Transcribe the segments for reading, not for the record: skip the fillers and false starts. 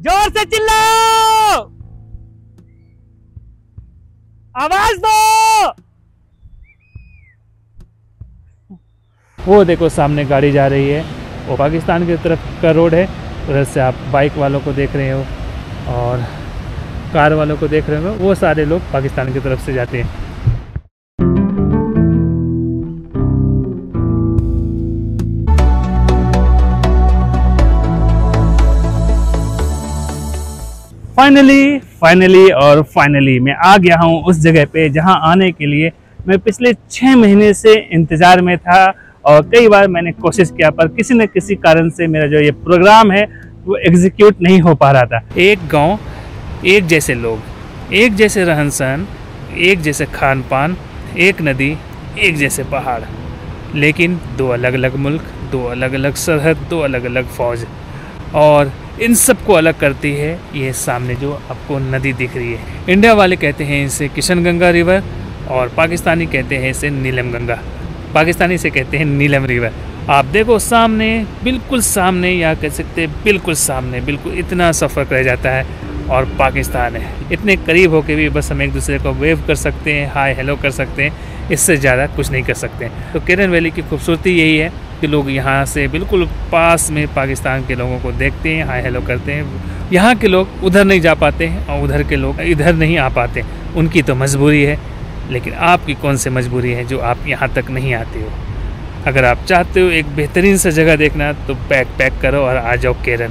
जोर से चिल्लाओ, आवाज दो। वो देखो सामने गाड़ी जा रही है, वो पाकिस्तान की तरफ का रोड है। उधर से आप बाइक वालों को देख रहे हो और कार वालों को देख रहे हो, वो सारे लोग पाकिस्तान की तरफ से जाते हैं। फाइनली मैं आ गया हूँ उस जगह पे जहाँ आने के लिए मैं पिछले 6 महीने से इंतज़ार में था और कई बार मैंने कोशिश किया, पर किसी न किसी कारण से मेरा जो ये प्रोग्राम है वो एग्जीक्यूट नहीं हो पा रहा था। एक गांव, एक जैसे लोग, एक जैसे रहन सहन, एक जैसे खान पान, एक नदी, एक जैसे पहाड़, लेकिन दो अलग अलग मुल्क, दो अलग अलग सरहद, दो अलग अलग फौज। और इन सब को अलग करती है ये सामने जो आपको नदी दिख रही है। इंडिया वाले कहते हैं इसे किशन गंगा रिवर और पाकिस्तानी कहते हैं इसे नीलम गंगा। पाकिस्तानी से कहते हैं नीलम रिवर। आप देखो सामने, बिल्कुल सामने, या कह सकते हैं बिल्कुल सामने, बिल्कुल इतना सा फर्क रह जाता है और पाकिस्तान है। इतने करीब होके भी बस हम एक दूसरे को वेव कर सकते हैं, हाय हेलो कर सकते हैं, इससे ज़्यादा कुछ नहीं कर सकते। तो केरन वैली की खूबसूरती यही है कि लोग यहाँ से बिल्कुल पास में पाकिस्तान के लोगों को देखते हैं, हाय हेलो करते हैं। यहाँ के लोग उधर नहीं जा पाते हैं और उधर के लोग इधर नहीं आ पाते, उनकी तो मजबूरी है। लेकिन आपकी कौन सी मजबूरी है जो आप यहाँ तक नहीं आते हो? अगर आप चाहते हो एक बेहतरीन सा जगह देखना तो बैग पैक करो और आ जाओ केरन।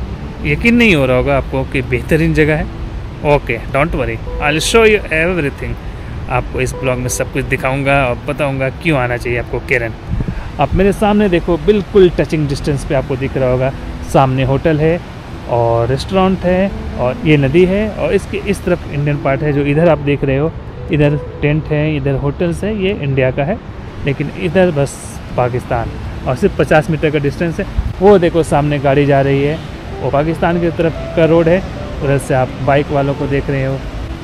यकीन नहीं हो रहा होगा आपको कि बेहतरीन जगह है। Okay, don't worry, I will show you everything. आपको इस ब्लॉग में सब कुछ दिखाऊंगा और बताऊंगा क्यों आना चाहिए आपको केरन। आप मेरे सामने देखो, बिल्कुल टचिंग डिस्टेंस पे आपको दिख रहा होगा, सामने होटल है और रेस्टोरेंट है और ये नदी है और इसके इस तरफ इंडियन पार्ट है। जो इधर आप देख रहे हो, इधर टेंट है, इधर होटल्स है, ये इंडिया का है, लेकिन इधर बस पाकिस्तान। और सिर्फ 50 मीटर का डिस्टेंस है। वो देखो सामने गाड़ी जा रही है, वो पाकिस्तान की तरफ का रोड है। उधर से आप बाइक वालों को देख रहे हो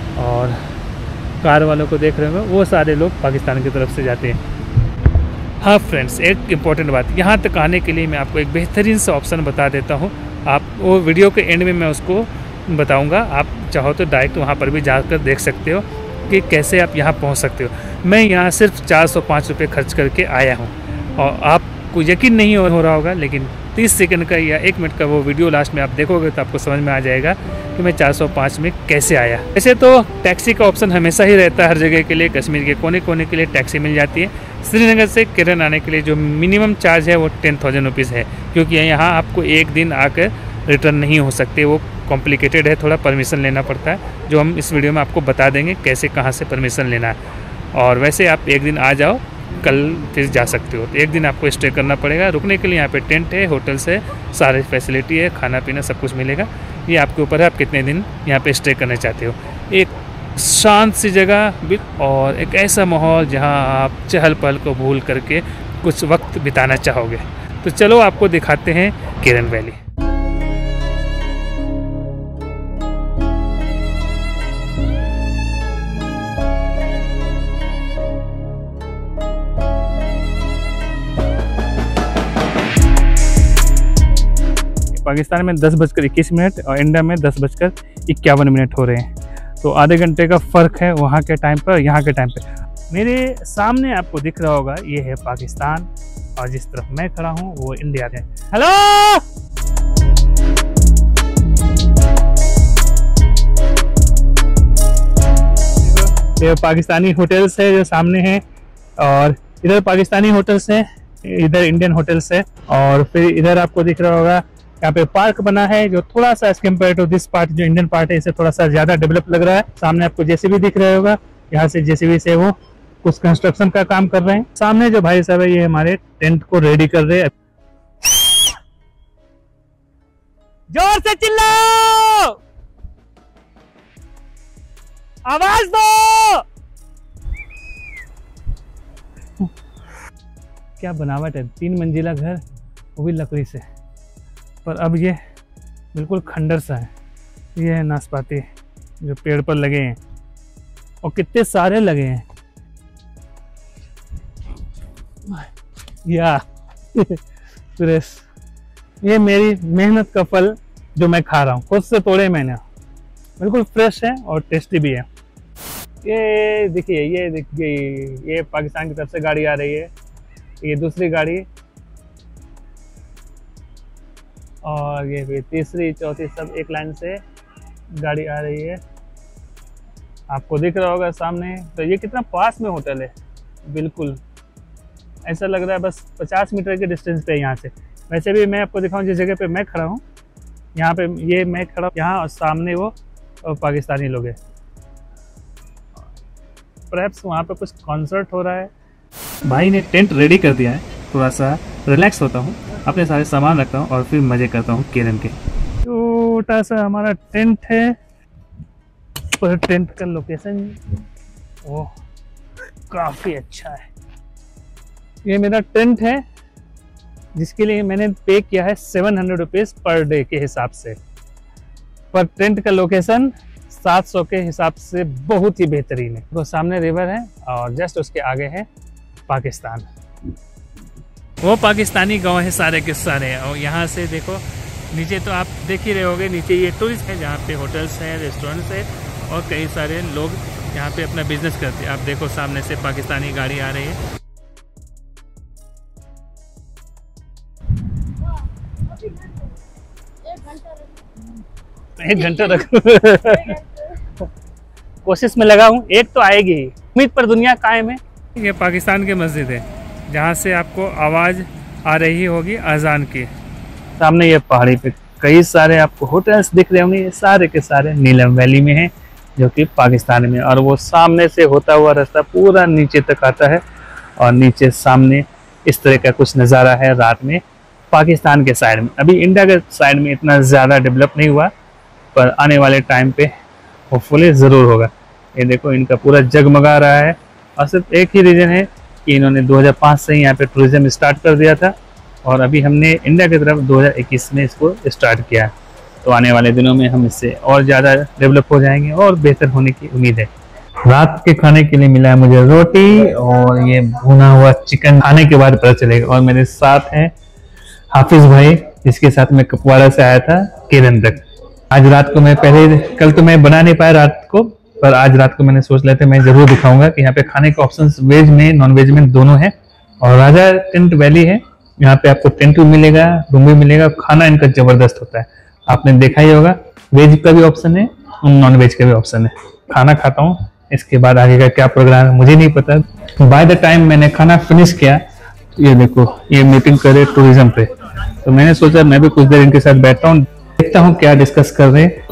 और कार वालों को देख रहे हो, वो सारे लोग पाकिस्तान की तरफ से जाते हैं। हाँ फ्रेंड्स, एक इम्पॉर्टेंट बात, यहाँ तक आने के लिए मैं आपको एक बेहतरीन सा ऑप्शन बता देता हूँ। आप वो वीडियो के एंड में मैं उसको बताऊँगा। आप चाहो तो डायरेक्ट वहाँ पर भी जाकर देख सकते हो कि कैसे आप यहाँ पहुँच सकते हो। मैं यहाँ सिर्फ 405 रुपये खर्च करके आया हूँ और आपको यकीन नहीं हो रहा होगा, लेकिन 30 सेकंड का या 1 मिनट का वो वीडियो लास्ट में आप देखोगे तो आपको समझ में आ जाएगा कि मैं 405 में कैसे आया। वैसे तो टैक्सी का ऑप्शन हमेशा ही रहता है हर जगह के लिए। कश्मीर के कोने कोने के लिए टैक्सी मिल जाती है। श्रीनगर से केरन आने के लिए जो मिनिमम चार्ज है वो 10,000 रुपीज़ है, क्योंकि यहाँ आपको एक दिन आकर रिटर्न नहीं हो सकते। वो कॉम्प्लिकेटेड है, थोड़ा परमिशन लेना पड़ता है, जो हम इस वीडियो में आपको बता देंगे कैसे कहाँ से परमिशन लेना है। और वैसे आप एक दिन आ जाओ, कल फिर जा सकते हो। तो एक दिन आपको स्टे करना पड़ेगा। रुकने के लिए यहाँ पे टेंट है, होटल्स है, सारी फैसिलिटी है, खाना पीना सब कुछ मिलेगा। ये आपके ऊपर है, आप कितने दिन यहाँ पे स्टे करना चाहते हो। एक शांत सी जगह और एक ऐसा माहौल जहाँ आप चहल पहल को भूल करके कुछ वक्त बिताना चाहोगे। तो चलो आपको दिखाते हैं केरन वैली। पाकिस्तान में 10:21 और इंडिया में 10:51 हो रहे हैं। तो आधे घंटे का फ़र्क है वहाँ के टाइम पर, यहाँ के टाइम पे। मेरे सामने आपको दिख रहा होगा, ये है पाकिस्तान और जिस तरफ मैं खड़ा हूँ वो इंडिया है। हेलो, ये पाकिस्तानी होटल्स है जो सामने है और इधर पाकिस्तानी होटल्स है, इधर इंडियन होटल्स है। और फिर इधर आपको दिख रहा होगा यहाँ पे पार्क बना है जो थोड़ा सा as compare to this part, जो इंडियन पार्ट है, इसे थोड़ा सा ज्यादा डेवलप लग रहा है। सामने आपको जेसीबी दिख रहा होगा, यहाँ से जेसीबी से वो कुछ कंस्ट्रक्शन का काम कर रहे हैं। सामने जो भाई साहब है ये हमारे टेंट को रेडी कर रहे हैं। जोर से चिल्लाओ, आवाज दो। क्या बनावट है, 3 मंजिला घर, वो भी लकड़ी से। पर अब ये बिल्कुल खंडर सा है। ये है नाशपाती जो पेड़ पर लगे हैं और कितने सारे लगे हैं या सुरेश, ये मेरी मेहनत का फल जो मैं खा रहा हूँ, खुद से तोड़े मैंने, बिल्कुल फ्रेश है और टेस्टी भी है। ये देखिए, ये देखिए, ये पाकिस्तान की तरफ से गाड़ी आ रही है, ये दूसरी गाड़ी, और ये भी तीसरी चौथी सब एक लाइन से गाड़ी आ रही है। आपको दिख रहा होगा सामने। तो ये कितना पास में होटल है, बिल्कुल ऐसा लग रहा है बस 50 मीटर के डिस्टेंस पे यहाँ से। वैसे भी मैं आपको दिखाऊं जिस जगह पे मैं खड़ा हूँ, यहाँ पे ये मैं खड़ा हूँ यहाँ, और सामने वो पाकिस्तानी लोग हैं। परहैप्स वहाँ पे कुछ कॉन्सर्ट हो रहा है। भाई ने टेंट रेडी कर दिया है, थोड़ा सा रिलैक्स होता हूँ, अपने सारे सामान रखता हूँ और फिर मज़े करता हूँ केरन के। छोटा सा हमारा टेंट है, पर टेंट का लोकेशन ओह काफ़ी अच्छा है। ये मेरा टेंट है जिसके लिए मैंने पे किया है 700 रुपीज़ पर डे के हिसाब से, पर टेंट का लोकेशन 700 के हिसाब से बहुत ही बेहतरीन है। तो सामने रिवर है और जस्ट उसके आगे है पाकिस्तान। वो पाकिस्तानी गांव है सारे के सारे। और यहाँ से देखो नीचे, तो आप देख ही रहे होगे, नीचे ये टूरिस्ट है जहाँ पे होटल्स हैं, रेस्टोरेंट्स है और कई सारे लोग यहाँ पे अपना बिजनेस करते हैं। आप देखो सामने से पाकिस्तानी गाड़ी आ रही है। एक घंटा रख कोशिश में लगा हूँ, एक तो आएगी ही, उम्मीद पर दुनिया कायम है। ये पाकिस्तान की मस्जिद है जहाँ से आपको आवाज़ आ रही होगी अजान की। सामने ये पहाड़ी पे कई सारे आपको होटल्स दिख रहे होंगे, ये सारे के सारे नीलम वैली में हैं जो कि पाकिस्तान में। और वो सामने से होता हुआ रास्ता पूरा नीचे तक आता है और नीचे सामने इस तरह का कुछ नज़ारा है रात में पाकिस्तान के साइड में। अभी इंडिया के साइड में इतना ज़्यादा डेवलप नहीं हुआ, पर आने वाले टाइम पे होपफुली ज़रूर होगा। ये देखो इनका पूरा जगमगा रहा है, और सिर्फ एक ही रीज़न है कि इन्होंने 2005 से ही यहाँ पे टूरिज़्म स्टार्ट कर दिया था और अभी हमने इंडिया की तरफ 2021 में इसको स्टार्ट किया है। तो आने वाले दिनों में हम इससे और ज़्यादा डेवलप हो जाएंगे और बेहतर होने की उम्मीद है। रात के खाने के लिए मिला है मुझे रोटी और ये भुना हुआ चिकन, खाने के बाद पता चलेगा। और मेरे साथ हैं हाफिज भाई, जिसके साथ मैं कुपवाड़ा से आया था केरन तक। आज रात को मैं कल तो मैं बना नहीं पाया रात को, पर आज रात को मैंने सोच लिया था मैं जरूर दिखाऊंगा कि यहाँ पे खाने के ऑप्शंस वेज में नॉन वेज में दोनों है। और राजा टेंट वैली है, यहाँ पे आपको टेंट भी मिलेगा, रूम भी मिलेगा, खाना इनका जबरदस्त होता है। आपने देखा ही होगा, वेज का भी ऑप्शन है और नॉन वेज का भी ऑप्शन है। खाना खाता हूँ, इसके बाद आगे का क्या प्रोग्राम है मुझे नहीं पता। बाय द टाइम मैंने खाना फिनिश किया, ये देखो ये मीटिंग करे टूरिज्म पे, तो मैंने सोचा मैं भी कुछ देर इनके साथ बैठता हूँ, देखता हूँ क्या डिस्कस कर रहे हैं।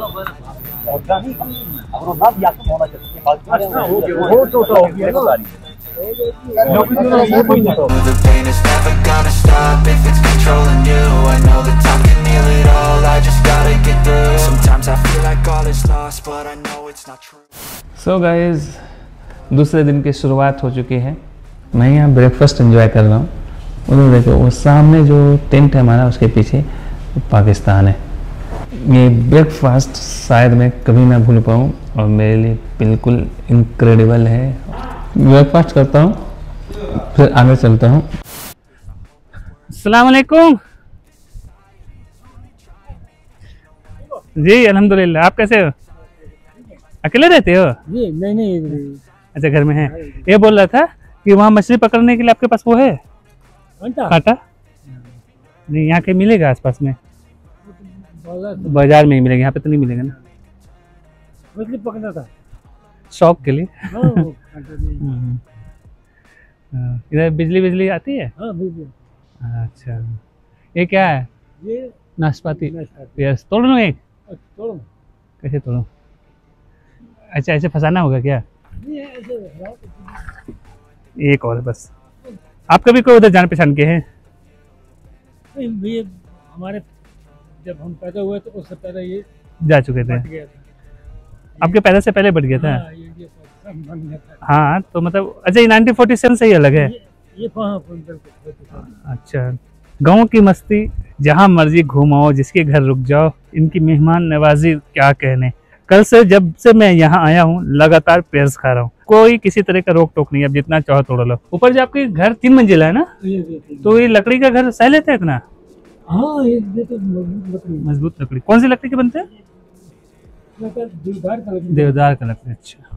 सो गाइज, दूसरे दिन की शुरुआत हो चुकी है। मैं यहाँ ब्रेकफास्ट एंजॉय कर रहा हूँ। उधर देखो वो सामने जो टेंट है हमारा, उसके पीछे पाकिस्तान है। ये ब्रेकफास्ट शायद मैं कभी ना भूल पाऊँ और मेरे लिए बिल्कुल इनक्रेडिबल है। ब्रेकफास्ट करता हूँ, फिर आगे चलता हूँ। अस्सलाम वालेकुम जी। अल्हम्दुलिल्लाह, आप कैसे हो? अकेले रहते हो? जी नहीं। अच्छा, घर में है। ये बोल रहा था कि वहाँ मछली पकड़ने के लिए आपके पास वो है कांटा? नहीं, यहाँ कहीं मिलेगा आसपास में? बाजार में ही मिलेगा, यहाँ पे तो नहीं मिलेगा ना। मछली पकड़ना था शौक के लिए। इधर बिजली आती है? हाँ, बिजली। अच्छा, ये क्या है? ये नाशपाती। यस, तोड़ लूँ एक? तोड़ो। कैसे तोड़ूं? अच्छा, ऐसे फंसाना होगा क्या? एक और बस। आप कभी कोई उधर जान पहचान के हैं? ये हमारे जब हम पैदा हुए तो उससे पहले ये जा चुके थे। बट गया था। आपके पैदा से पहले बढ़ गया था? हाँ, ये सब बन गया था। हाँ, तो मतलब अच्छा, ये 1947 से ही अलग है? ये अच्छा, गाँव की मस्ती जहाँ मर्जी घुमाओ, जिसके घर रुक जाओ, इनकी मेहमान नवाजी क्या कहने। कल से जब से मैं यहाँ आया हूँ लगातार पेयर्स खा रहा हूँ, कोई किसी तरह का रोक टोक नहीं है। अब जितना चाहो तोड़ लो। ऊपर जो आपके घर 3 मंजिला है ना, तो ये लकड़ी का घर सह लेते है इतना? हाँ ये तो मजबूत लकड़ी है। मजबूत लकड़ी, कौन सी लकड़ी के बनते हैं? देवदार का लकड़ी। देवदार का लकड़ी, अच्छा।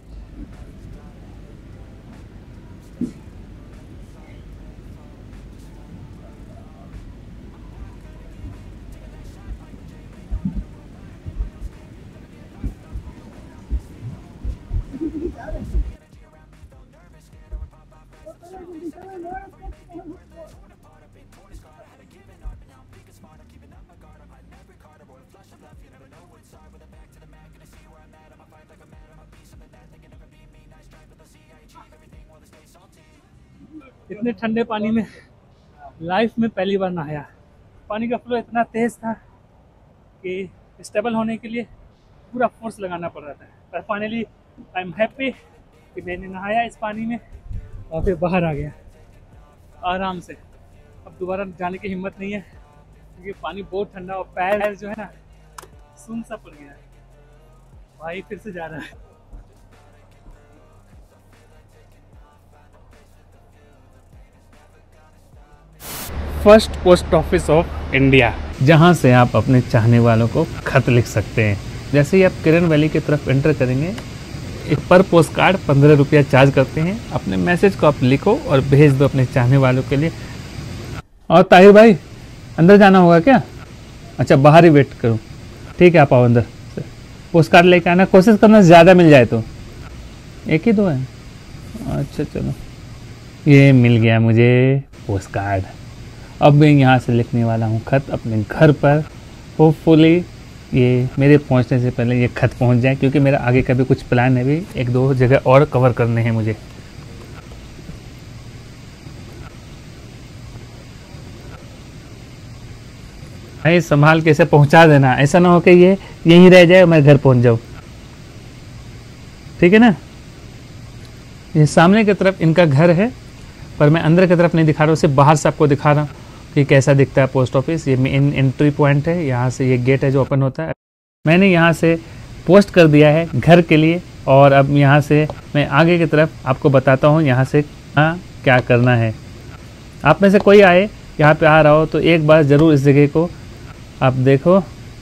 इतने ठंडे पानी में लाइफ में पहली बार नहाया। पानी का फ्लो इतना तेज था कि स्टेबल होने के लिए पूरा फोर्स लगाना पड़ रहा था, पर फाइनली आई एम हैप्पी कि मैंने नहाया इस पानी में और फिर बाहर आ गया आराम से। अब दोबारा जाने की हिम्मत नहीं है क्योंकि पानी बहुत ठंडा और पैर जो है ना सुन सा पड़ गया है। भाई फिर से जा रहा है। First post office of India, जहां से आप अपने चाहने वालों को खत लिख सकते हैं। जैसे ही आप किरण वैली की तरफ एंटर करेंगे, एक पर पोस्ट कार्ड 15 रुपया चार्ज करते हैं। अपने मैसेज को आप लिखो और भेज दो अपने चाहने वालों के लिए। और ताहिर भाई अंदर जाना होगा क्या? अच्छा बाहर ही वेट करूँ, ठीक है आप आओ अंदर। पोस्ट कार्ड लेके आना, कोशिश करना ज़्यादा मिल जाए तो। एक ही दो है, अच्छा चलो। ये मिल गया मुझे पोस्ट कार्ड। अब मैं यहाँ से लिखने वाला हूँ खत अपने घर पर। होपफुली ये मेरे पहुँचने से पहले ये खत पहुँच जाए, क्योंकि मेरा आगे का भी कुछ प्लान है, भी एक दो जगह और कवर करने हैं मुझे। भाई संभाल के इसे पहुँचा देना, ऐसा ना हो कि ये यहीं रह जाए और मैं घर पहुँच जाऊँ, ठीक है ना। ये सामने की तरफ इनका घर है, पर मैं अंदर की तरफ नहीं दिखा रहा हूँ, सिर्फ बाहर से आपको दिखा रहा हूँ कि कैसा दिखता है पोस्ट ऑफिस। ये मेन एंट्री पॉइंट है, यहाँ से ये गेट है जो ओपन होता है। मैंने यहाँ से पोस्ट कर दिया है घर के लिए, और अब यहाँ से मैं आगे की तरफ आपको बताता हूँ यहाँ से क्या करना है। आप में से कोई आए यहाँ पे आ रहा हो तो एक बार ज़रूर इस जगह को आप देखो।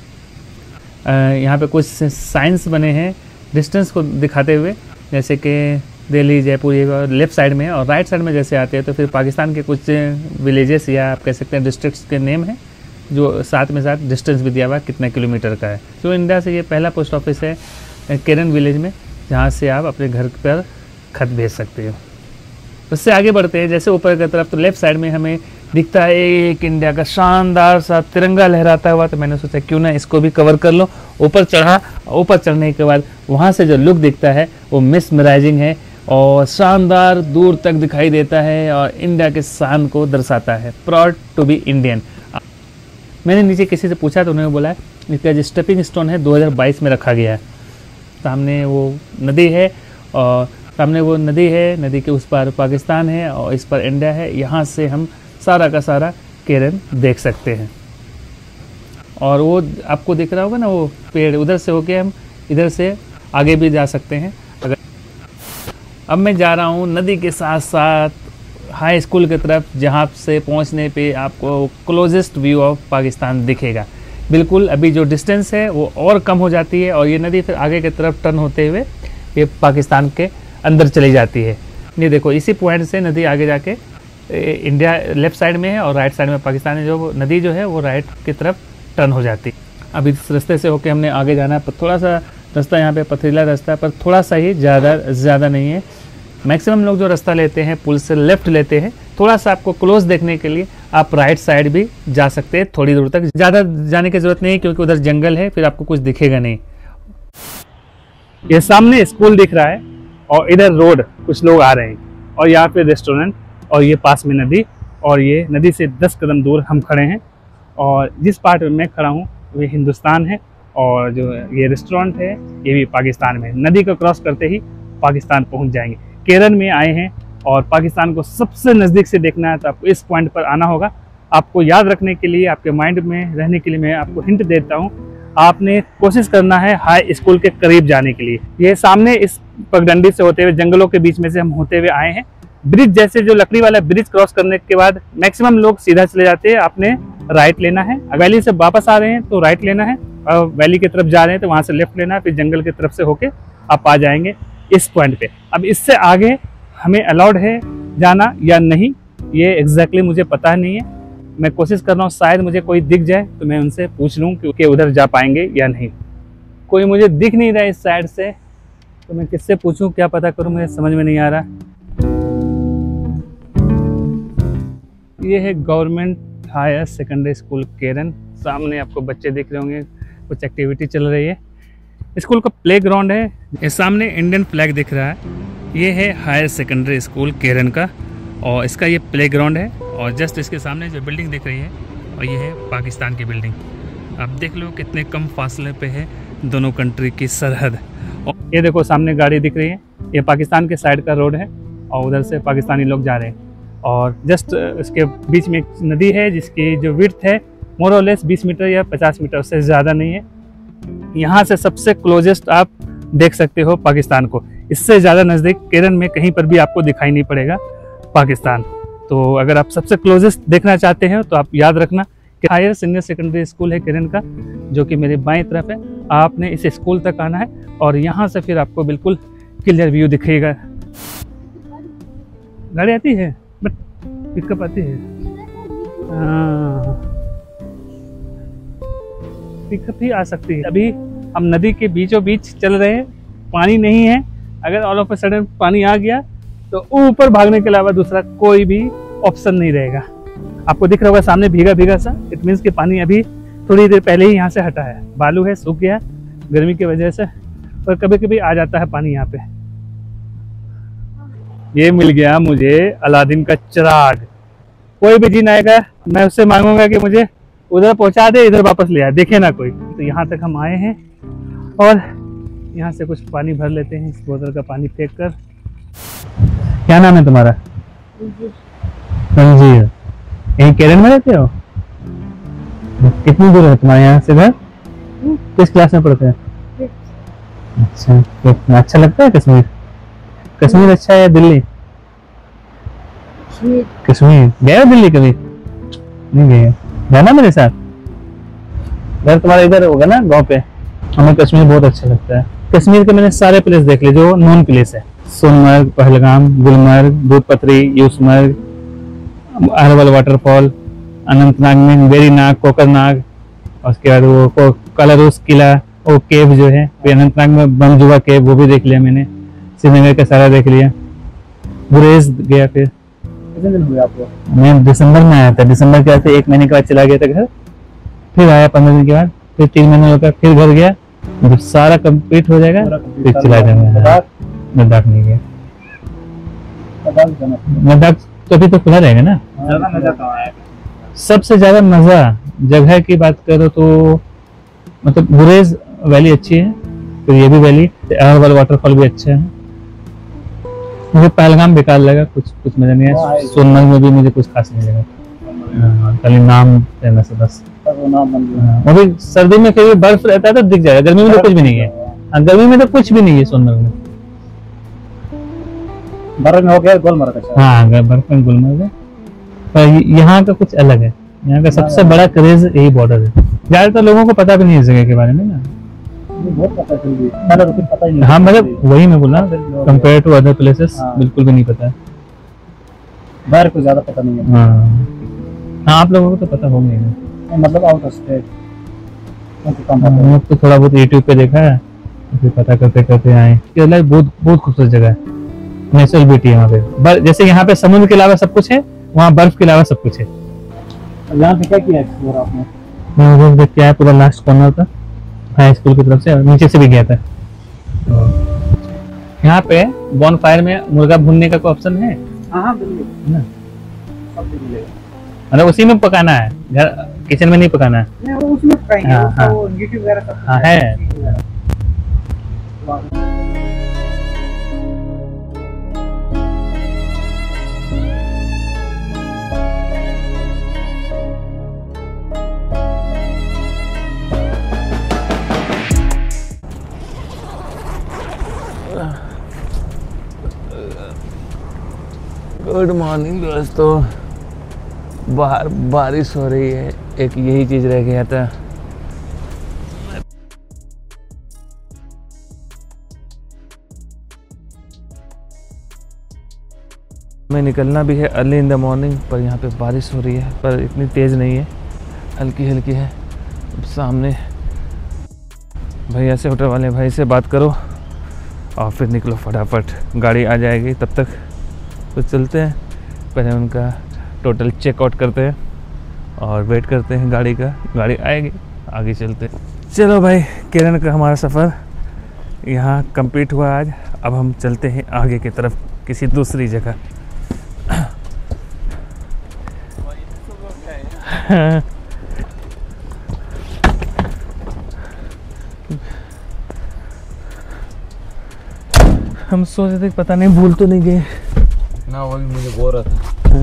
यहाँ पे कुछ साइंस बने हैं डिस्टेंस को दिखाते हुए, जैसे कि दिल्ली, जयपुर, ये लेफ्ट साइड में है, और राइट साइड में जैसे आते हैं तो फिर पाकिस्तान के कुछ विलेजेस या आप कह सकते हैं डिस्ट्रिक्ट्स के नेम हैं, जो साथ में साथ डिस्टेंस भी दिया हुआ कितने किलोमीटर का है। तो इंडिया से ये पहला पोस्ट ऑफिस है केरन विलेज में, जहाँ से आप अपने घर पर खत भेज सकते हो। उससे आगे बढ़ते हैं, जैसे ऊपर की तरफ तो लेफ्ट साइड में हमें दिखता है एक इंडिया का शानदार सा तिरंगा लहराता हुआ, तो मैंने सोचा क्यों ना इसको भी कवर कर लो। ऊपर चढ़ा, ऊपर चढ़ने के बाद वहाँ से जो लुक दिखता है वो मिसमराइजिंग है और शानदार दूर तक दिखाई देता है और इंडिया के शान को दर्शाता है। Proud to be Indian. मैंने नीचे किसी से पूछा तो उन्होंने बोला इसका जो स्टेपिंग स्टोन है 2022 में रखा गया है। सामने वो नदी है, और सामने वो नदी है, नदी के उस पार पाकिस्तान है और इस पर इंडिया है। यहाँ से हम सारा का सारा केरन देख सकते हैं। और वो आपको दिख रहा होगा ना वो पेड़, उधर से होके हम इधर से आगे भी जा सकते हैं। अगर अब मैं जा रहा हूँ नदी के साथ साथ हाई स्कूल की तरफ, जहाँ से पहुँचने पे आपको क्लोजेस्ट व्यू ऑफ पाकिस्तान दिखेगा। बिल्कुल अभी जो डिस्टेंस है वो और कम हो जाती है और ये नदी फिर आगे की तरफ टर्न होते हुए ये पाकिस्तान के अंदर चली जाती है। ये देखो इसी पॉइंट से नदी आगे जाके इंडिया लेफ्ट साइड में है और राइट साइड में पाकिस्तान है। जो नदी जो है वो राइट की तरफ टर्न हो जाती है। अब इस रास्ते से होके हमने आगे जाना है। थोड़ा सा रास्ता यहाँ पे पथरीला रास्ता है, पर थोड़ा सा ही, ज़्यादा नहीं है। मैक्सिमम लोग जो रास्ता लेते हैं पुल से लेफ्ट लेते हैं। थोड़ा सा आपको क्लोज देखने के लिए आप राइट साइड भी जा सकते हैं थोड़ी दूर तक। ज़्यादा जाने की ज़रूरत नहीं है क्योंकि उधर जंगल है, फिर आपको कुछ दिखेगा नहीं। ये सामने स्कूल दिख रहा है और इधर रोड, कुछ लोग आ रहे हैं और यहाँ पे रेस्टोरेंट, और ये पास में नदी, और ये नदी से 10 कदम दूर हम खड़े हैं। और जिस पार्ट में मैं खड़ा हूँ वो हिंदुस्तान है और जो ये रेस्टोरेंट है ये भी पाकिस्तान में। नदी को क्रॉस करते ही पाकिस्तान पहुँच जाएंगे। केरन में आए हैं और पाकिस्तान को सबसे नज़दीक से देखना है तो आपको इस पॉइंट पर आना होगा। आपको याद रखने के लिए, आपके माइंड में रहने के लिए मैं आपको हिंट देता हूँ। आपने कोशिश करना है हाई स्कूल के करीब जाने के लिए। ये सामने इस पगडंडी से होते हुए जंगलों के बीच में से हम होते हुए आए हैं। ब्रिज जैसे जो लकड़ी वाला ब्रिज क्रॉस करने के बाद मैक्सिमम लोग सीधा चले जाते हैं अपने राइट लेना है। वैली से वापस आ रहे हैं तो राइट लेना है, और वैली की तरफ जा रहे हैं तो वहाँ से लेफ्ट लेना है, फिर जंगल की तरफ से होके आप आ जाएंगे इस पॉइंट पे। अब इससे आगे हमें अलाउड है जाना या नहीं, ये एग्जैक्टली मुझे पता नहीं है। मैं कोशिश कर रहा हूँ, शायद मुझे कोई दिख जाए तो मैं उनसे पूछ लूँ कि उधर जा पाएंगे या नहीं। कोई मुझे दिख नहीं रहा इस साइड से, तो मैं किससे पूछूं, क्या पता करूं, मुझे समझ में नहीं आ रहा। ये है government higher secondary school Keran. सामने आपको बच्चे दिख रहे होंगे, कुछ एक्टिविटी चल रही है। स्कूल का प्ले ग्राउंड है, ये सामने इंडियन फ्लैग दिख रहा है। ये है हायर सेकेंडरी स्कूल केरन का, और इसका ये प्ले ग्राउंड है। और जस्ट इसके सामने जो बिल्डिंग दिख रही है, और ये है पाकिस्तान की बिल्डिंग। आप देख लो कितने कम फासले पे है दोनों कंट्री की सरहद। और ये देखो सामने गाड़ी दिख रही है, ये पाकिस्तान के साइड का रोड है, और उधर से पाकिस्तानी लोग जा रहे हैं। और जस्ट इसके बीच में एक नदी है जिसकी जो विड्थ है मोर और लेस 20 मीटर या 50 मीटर, उससे ज़्यादा नहीं है। यहाँ से सबसे क्लोजेस्ट आप देख सकते हो पाकिस्तान को, इससे ज़्यादा नज़दीक केरन में कहीं पर भी आपको दिखाई नहीं पड़ेगा पाकिस्तान। तो अगर आप सबसे क्लोजेस्ट देखना चाहते हैं तो आप याद रखना कि हायर सीनियर सेकेंडरी स्कूल है केरन का, जो कि मेरे बाएं तरफ है। आपने इस स्कूल तक आना है और यहाँ से फिर आपको बिल्कुल क्लियर व्यू दिखेगा। गाड़ी आती है बट पिकअप आती है, पिकअप ही आ सकती है। अभी हम नदी के बीचों बीच चल रहे हैं, पानी नहीं है। अगर ऑल ऑफ अ सडन पानी आ गया तो ऊपर भागने के अलावा दूसरा कोई भी ऑप्शन नहीं रहेगा। आपको दिख रहा होगा सामने भीगा भीगा सा, इट मीन्स कि पानी अभी थोड़ी देर पहले ही यहाँ से हटा है। बालू है, सूख गया गर्मी की वजह से, पर कभी कभी आ जाता है पानी यहाँ पे। ये मिल गया मुझे अलादीन का चिराग। कोई भी जिन आएगा मैं उससे मांगूंगा कि मुझे उधर पहुंचा दे, इधर वापस ले आए, देखे ना कोई। तो यहाँ तक हम आए हैं और यहाँ से कुछ पानी भर लेते हैं, इस बोतल का पानी फेंक कर। क्या नाम है तुम्हारा? तंजीर। यहीं केरन में रहते हो? कितनी दूर है तुम्हारे यहाँ से घर? किस क्लास में पढ़ते हैं? अच्छा, तो अच्छा लगता है कश्मीर? कश्मीर अच्छा है या दिल्ली? कश्मीर गए हो दिल्ली कभी? नहीं गए? जाना मेरे साथ। घर तुम्हारा इधर होगा ना गांव पे? हमें कश्मीर बहुत अच्छा लगता है। कश्मीर के मैंने सारे प्लेस देख लिए जो नॉन प्लेस है। सोनमर्ग, पहलगाम, गुलमर्ग, दूध पत्री, यूसमर्ग, अरवल वाटरफॉल, अनंतनाग में वेरीनाग, कोकरनाग, और उसके बाद वो कलरुस किला, वो केव जो है, फिर अनंतनाग में बमजुबा केव, वो भी देख लिया मैंने। श्रीनगर का सारा देख लिया। गुरेज गया। फिर कितने दिन हुए आपको? मैं दिसंबर में आया था। दिसंबर के बाद 1 महीने के बाद चला गया था घर, फिर आया 15 दिन के बाद, फिर 3 महीने होकर फिर घर गया। जब सारा कंप्लीट हो जाएगा फिर चला जाऊंगा। लद्दाख नहीं गया। लद्दाख तो अभी तो खुला रहेगा ना। ज्यादा मजा कहाँ है? सबसे ज्यादा मजा जगह की बात करो तो मतलब गुरेज वैली अच्छी है, फिर ये भी वैली, अरवल वाटरफॉल भी अच्छा है। मुझे पहलगाम बेकार लगा, कुछ मजा नहीं आया। सोनमर्ग में भी मुझे कुछ खास नहीं लगा, खाली नाम फेमस है बस। वो भी सर्दी में फिर बर्फ रहता है तो दिख जाएगा, गर्मी में तो कुछ भी नहीं है। गर्मी में तो कुछ भी नहीं है सोनमर्ग में। बर्फ में हो गया गुलमर्ग। हाँ, बर्फ में गुलमर्ग है, पर यहाँ का कुछ अलग है। यहाँ का सबसे बड़ा क्रेज यही बॉर्डर है। ज्यादातर लोगों को पता भी नहीं है इस जगह के बारे में ना, बहुत पता चल गया, तो कुछ पता ही नहीं। हाँ, मतलब वही मैं बोला, कंपेयर टू अदर प्लेसेस बिल्कुल भी नहीं पता है। बाहर को ज्यादा पता नहीं है। हाँ, आप लोगों को तो पता होगा ही, मतलब आउट ऑफ स्टेट तो थोड़ा बहुत यूट्यूब पे देखा है, फिर पता करते करते आए। केरला बहुत खूबसूरत जगह है, नेचुरल ब्यूटी है वहाँ पे। जैसे यहाँ पे समुद्र के अलावा सब कुछ है, वहाँ बर्फ के अलावा सब कुछ है। यहाँ पे क्या किया एक्सप्लोर आपने? क्या है, पूरा लास्ट कॉर्नर था हाई स्कूल की तरफ से, नीचे से भी गया था। यहाँ पे बॉन फायर में मुर्गा भूनने का कोई ऑप्शन है? हाँ, मतलब उसी में पकाना है, घर किचन में नहीं पकाना है। नहीं, वो उसमें पकाएंगे। वो यूट्यूब वगैरह सब। हाँ है। गुड मॉर्निंग दोस्तों। बाहर बारिश हो रही है एक यही चीज़ रह गया था। हमें निकलना भी है अर्ली इन द मॉर्निंग, पर यहाँ पे बारिश हो रही है, पर इतनी तेज़ नहीं है, हल्की हल्की है। सामने भैया से, होटल वाले भाई से बात करो और फिर निकलो फटाफट, गाड़ी आ जाएगी तब तक। तो चलते हैं, पहले उनका टोटल चेकआउट करते हैं और वेट करते हैं गाड़ी का, गाड़ी आएगी आगे चलते हैं। चलो भाई, केरन का हमारा सफ़र यहाँ कंप्लीट हुआ आज। अब हम चलते हैं आगे की तरफ किसी दूसरी जगह। हम सोच रहे थे पता नहीं भूल तो नहीं गए ना, वही मुझे बोल रहा था।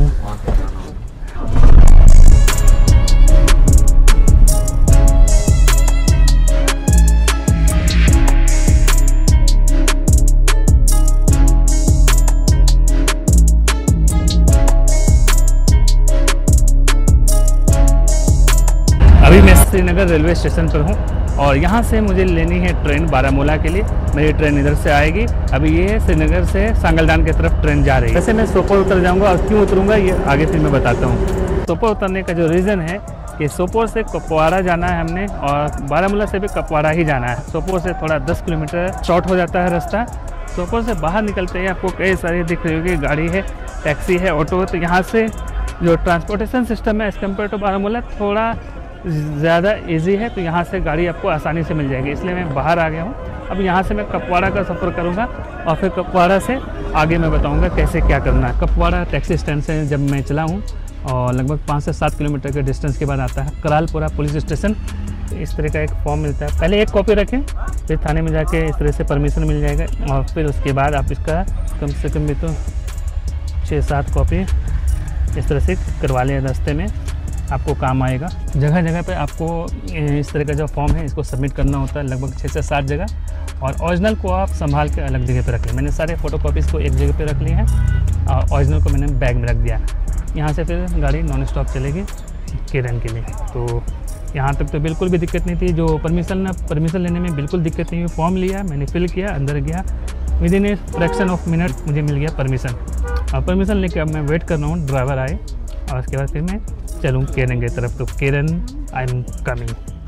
अभी मैं श्रीनगर रेलवे स्टेशन पर हूँ और यहाँ से मुझे लेनी है ट्रेन बारामूला के लिए। मेरी ट्रेन इधर से आएगी। अभी ये श्रीनगर से सांगलडान की तरफ ट्रेन जा रही है। वैसे मैं सोपोर उतर जाऊँगा और क्यों उतरूँगा ये आगे फिर मैं बताता हूँ। सोपोर उतरने का जो रीज़न है कि सोपोर से कुपवाड़ा जाना है हमने और बारामूला से भी कुपवाड़ा ही जाना है। सोपोर से थोड़ा 10 किलोमीटर शॉर्ट हो जाता है रास्ता। सोपोर से बाहर निकलते ही आपको कई सारी दिख रही होगी, गाड़ी है, टैक्सी है, ऑटो। तो यहाँ से जो ट्रांसपोर्टेशन सिस्टम है एज़ कम्पेयर टू बारामूला थोड़ा ज़्यादा इजी है। तो यहाँ से गाड़ी आपको आसानी से मिल जाएगी, इसलिए मैं बाहर आ गया हूँ। अब यहाँ से मैं कुपवाड़ा का सफ़र करूँगा और फिर कुपवाड़ा से आगे मैं बताऊँगा कैसे क्या करना है। कुपवाड़ा टैक्सी स्टैंड से जब मैं चला हूँ और लगभग 5 से 7 किलोमीटर के डिस्टेंस के बाद आता है करालपुरा पुलिस स्टेशन। इस तरह का एक फॉर्म मिलता है, पहले एक कॉपी रखें, फिर थाने में जाके इस तरह से परमिशन मिल जाएगा और फिर उसके बाद आप इसका कम से कम भी तो 6-7 कॉपी इस तरह से करवा लें, रास्ते में आपको काम आएगा। जगह जगह पे आपको इस तरह का जो फॉर्म है इसको सबमिट करना होता है, लगभग 6 से 7 जगह। और ओरिजिनल को आप संभाल के अलग जगह पे रख लें। मैंने सारे फ़ोटोकॉपीज़ को एक जगह पे रख ली हैं और ओरिजिनल को मैंने बैग में रख दिया। यहाँ से फिर गाड़ी नॉन स्टॉप चलेगी केरन के लिए। तो यहाँ तक तो बिल्कुल भी दिक्कत नहीं थी। जो परमिशन लेने में बिल्कुल दिक्कत नहीं हुई। फॉर्म लिया, मैंने फिल किया, अंदर गया, within a fraction of minute मुझे मिल गया परमिशन। और परमिशन लेके अब मैं वेट कर रहा हूँ ड्राइवर आए और उसके बाद फिर मैं चलूँ केरन की तरफ। तो केरन आई एम कमिंग।